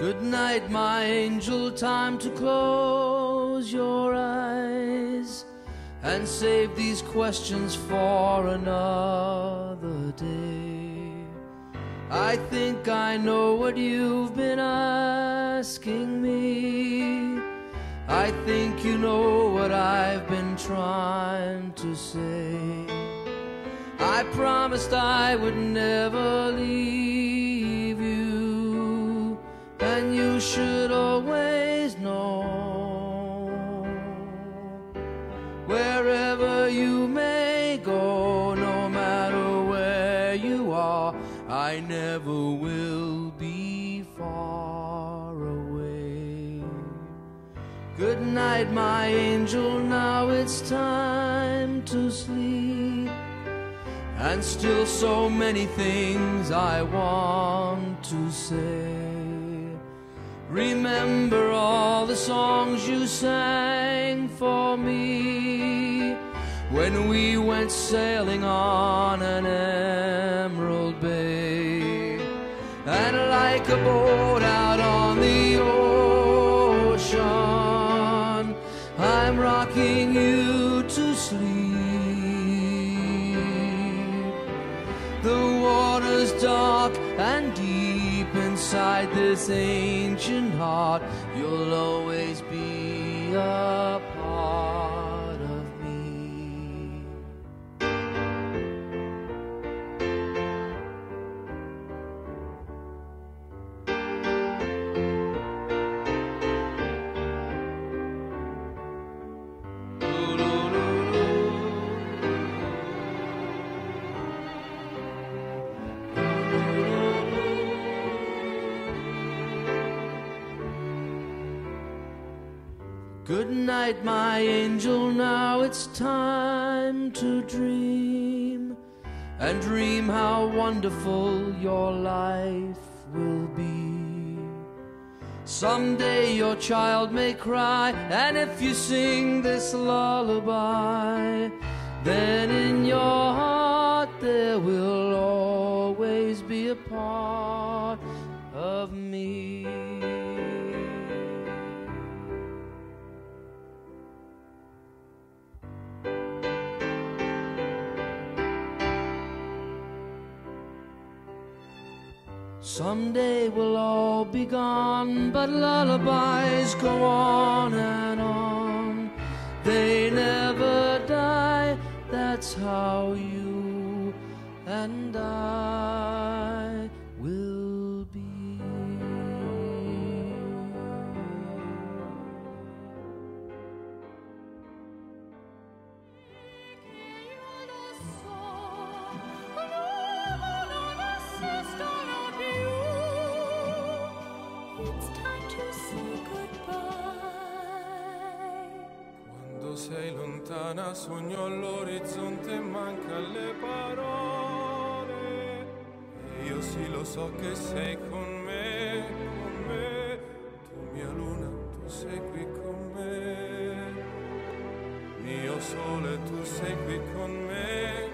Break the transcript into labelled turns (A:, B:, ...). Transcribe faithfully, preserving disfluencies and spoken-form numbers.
A: Good night, my angel, time to close your eyes and save these questions for another day. I think I know what you've been asking me. I think you know what I've been trying to say. I promised I would never leave you, and you should always know, wherever you may go, no matter where you are, I never will be far away. Good night, my angel, now it's time to sleep, and still so many things I want to say. Remember all the songs you sang for me when we went sailing on an emerald bay. And like a boat out on the ocean, I'm rocking you to sleep. The water's dark and deep inside this ancient heart. You'll always be a part of me. Good night, my angel, now it's time to dream, and dream how wonderful your life will be. Someday your child may cry, and if you sing this lullaby, then in your heart there will always be a part of me. Someday we'll all be gone, but lullabies go on and on. They never die, that's how you and I will be.
B: Sei lontana, sogno all'orizzonte, manca le parole. E io sì lo so che sei con me, con me. Tu mia luna, tu sei qui con me. Mio sole, tu sei qui con me.